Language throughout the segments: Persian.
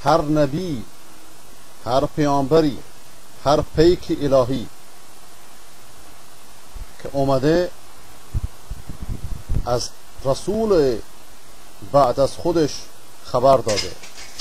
هر نبی، هر پیامبری، هر پیک الهی که اومده از رسول بعد از خودش خبر داده،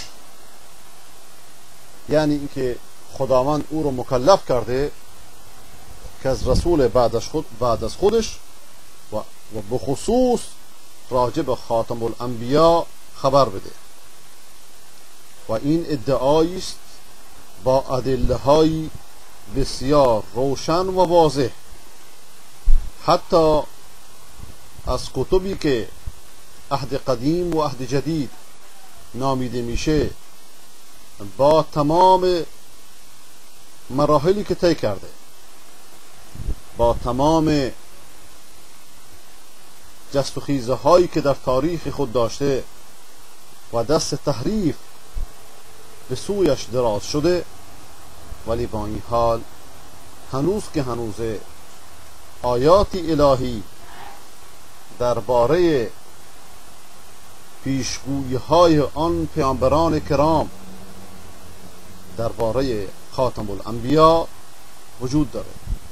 یعنی اینکه خداوند او رو مکلف کرده که از رسول بعد از خودش و بخصوص راجع به خاتم الانبیا خبر بده. و این ادعایی است با ادله‌های بسیار روشن و واضح، حتی از کتبی که عهد قدیم و عهد جدید نامیده میشه، با تمام مراحلی که طی کرده، با تمام جست و خیزه هایی که در تاریخ خود داشته و دست تحریف به سویش دراز شده، ولی با این حال هنوز که هنوزه آیات الهی درباره پیشگویی های آن پیامبران کرام درباره خاتم الانبیا وجود داره.